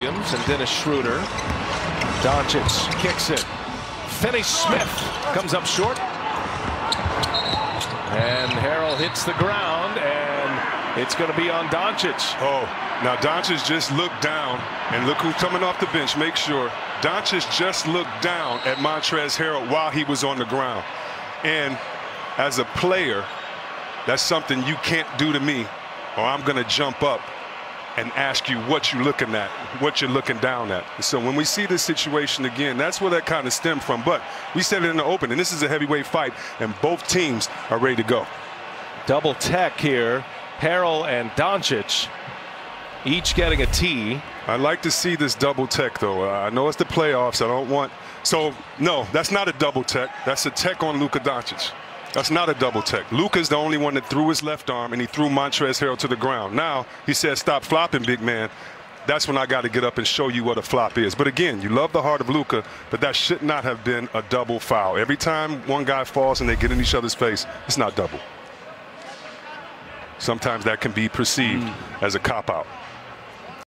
Williams and Dennis Schroeder. Doncic kicks it. Finney-Smith comes up short. And Harrell hits the ground, and it's going to be on Doncic. Oh, now Doncic just looked down, and look who's coming off the bench. Make sure Doncic just looked down at Montrezl Harrell while he was on the ground. And as a player, that's something you can't do to me, or I'm going to jump up and ask you what you're looking at, what you're looking down at. So when we see this situation again, that's where that kind of stemmed from. But we said it in the open, and this is a heavyweight fight, and both teams are ready to go. Double tech here. Harrell and Doncic each getting a tee. I'd like to see this double tech, though. I know it's the playoffs. I don't want. So, no, that's not a double tech. That's a tech on Luka Doncic. That's not a double tech. Luka's the only one that threw his left arm, and he threw Montrezl Harrell to the ground. Now, he said, stop flopping, big man. That's when I got to get up and show you what a flop is. But again, you love the heart of Luka, but that should not have been a double foul. Every time one guy falls and they get in each other's face, it's not double. Sometimes that can be perceived as a cop-out.